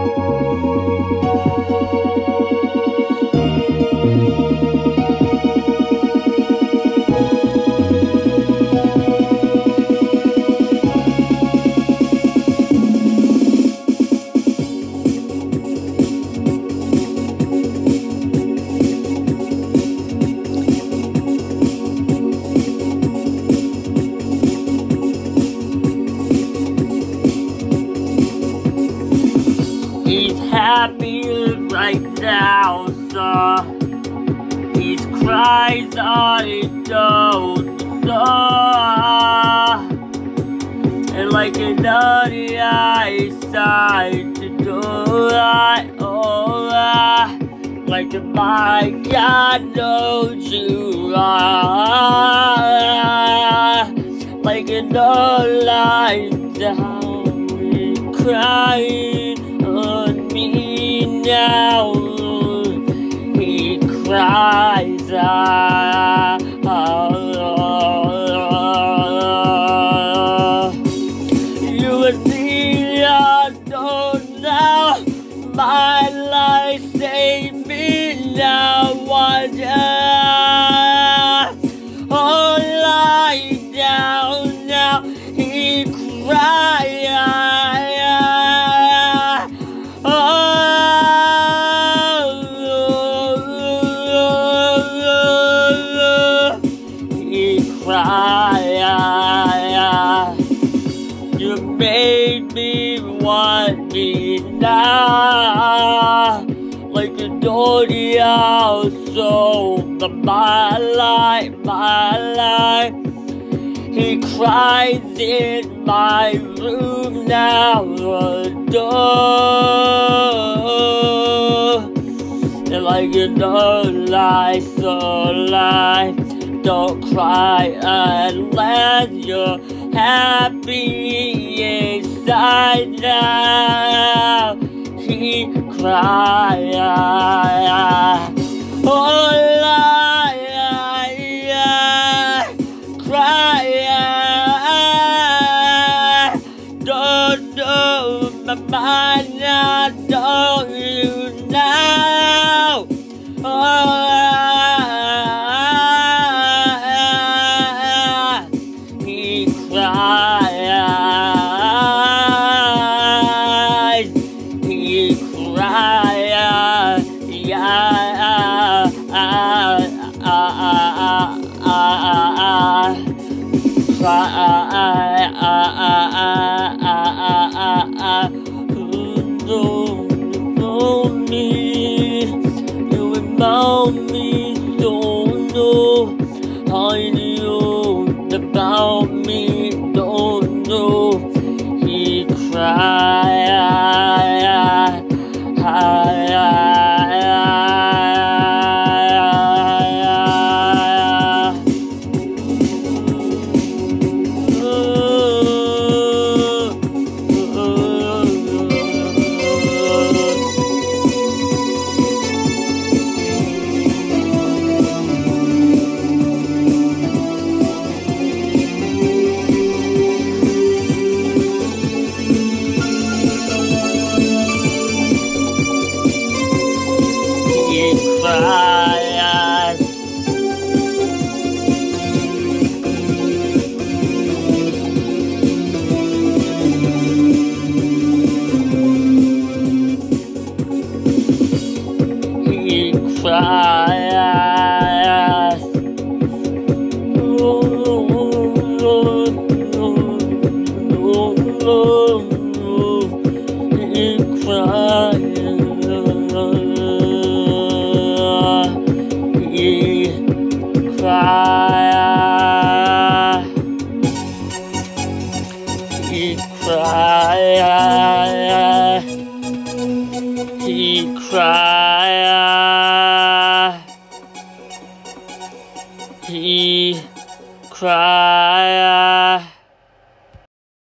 He's happy right now, sir. His cries on his own, sir. And like another eyesight to do right, like my God knows you are. Like another light down, crying on me now. He cries you and me, I don't know. My life save me now. One oh, lie down now. He cries. You made me want me now, like a dirty also, but my life. He cries in my room now, and like another life, so life. Don't cry unless you're happy inside now. He cries. Oh, cry. Don't know my mind now. Don't you now? He cries. He cries. You remind me, don't know how you about me, don't know. He cries. He cries. He cries.